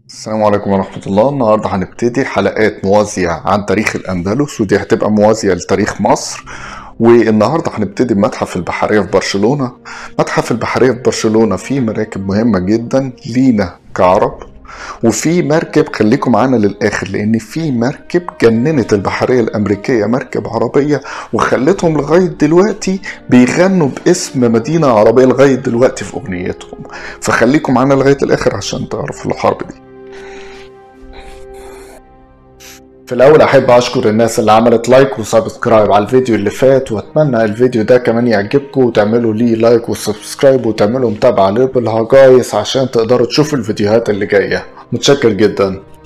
السلام عليكم ورحمة الله. النهاردة هنبتدي حلقات موازية عن تاريخ الأندلس، ودي هتبقى موازية لتاريخ مصر. والنهاردة هنبتدي بمتحف البحرية في برشلونة. متحف البحرية في برشلونة فيه مراكب مهمة جدا لينا كعرب، وفي مركب خليكم معانا للآخر لأن في مركب جننت البحرية الأمريكية، مركب عربية، وخلتهم لغاية دلوقتي بيغنوا باسم مدينة عربية لغاية دلوقتي في أغنيتهم. فخليكم معانا لغاية الآخر عشان تعرفوا الحرب دي. في الأول أحب أشكر الناس اللي عملت لايك وسبسكرايب على الفيديو اللي فات، وأتمنى الفيديو ده كمان يعجبكم وتعملوا ليه لايك وسبسكرايب وتعملوا متابعة للهجايس عشان تقدروا تشوفوا الفيديوهات اللي جاية. متشكر جدا.